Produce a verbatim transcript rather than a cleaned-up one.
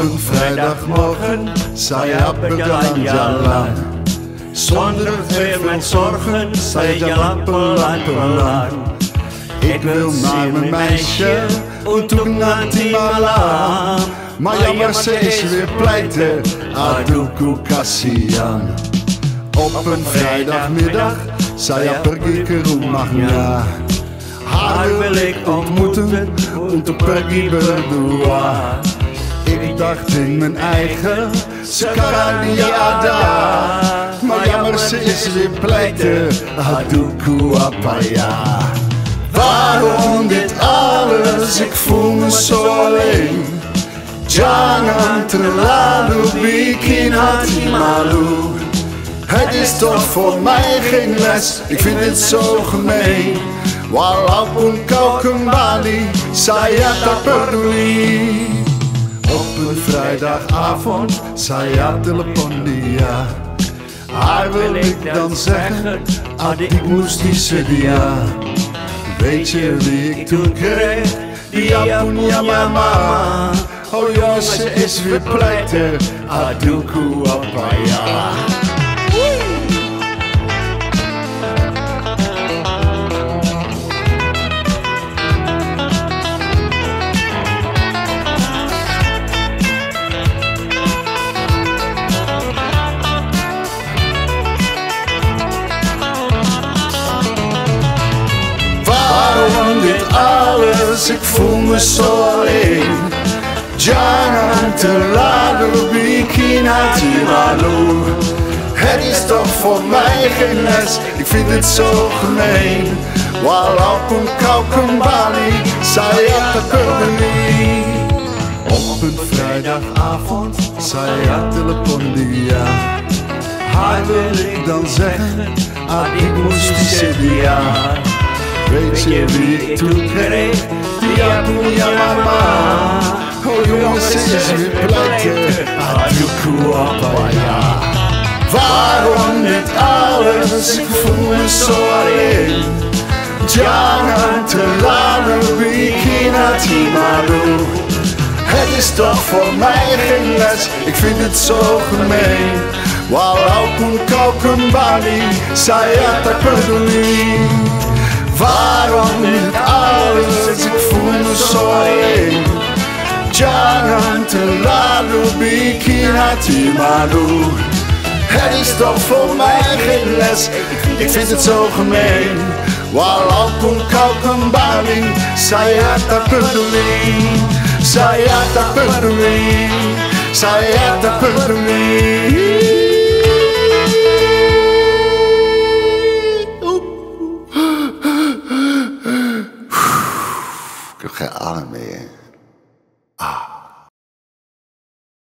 een vrijdagmorgen, saya berjalan-jalan. Zonder veel met zorgen, saya jalan pelan-pelan. Ik wil naar mijn meisje, untuk nanti malam. Maar jammer, ze is weer pleiten, aduh ku kasihan. Op een vrijdagmiddag, saya pergi ke rumahnya. Haar wil ik ontmoeten, untuk pergi berdua. Ik dacht in mijn eigen, sekarang dia ada. Maar jammer, ze is weer pleiten, aduh ku apa ya. Waarom dit alles, ik voel me zo alleen. Jangan terlalu bikin hati malu. Het is toch voor mij geen les, ik vind dit zo gemeen. Walaupun kau kembali, saya tak peduli. Op een vrijdagavond, saya telepon dia. Haar wil ik dan zeggen, adik musti sedia. Weet je wie ik toen kreeg? Dia punya mama. Oh jongens, ze is weer pleiten, aduh ku apa ya. Waarom dit alles, ik voel me zo alleen. Jangan terlalu bikin hati malu. Het is toch voor mij geen les, ik vind het zo gemeen. Walaupun kau kembali, saya tak peduli. Op een vrijdagavond, saya telepon dia. Haar wil ik dan zeggen, adik musti sedia. Weet je wie ik toen kreeg? Dia punya mama. Oh jongens, ze is weer pleiten, aduh ku apa ya. Waarom dit alles, ik voel me zo alleen. Jangan terlalu bikin hati malu. Het is toch voor mij geen les, ik vind het zo gemeen. Walaupun kau kembali, saya tak peduli. Waarom dit alles, ik voel me zo alleen. Jangan terlalu bikin hati malu. Het is toch voor mij geen les, ik vind het zo gemeen. Walaupun kau kembali, saya tak peduli. Saya tak peduli, saya tak peduli. Ik heb geen adem meer.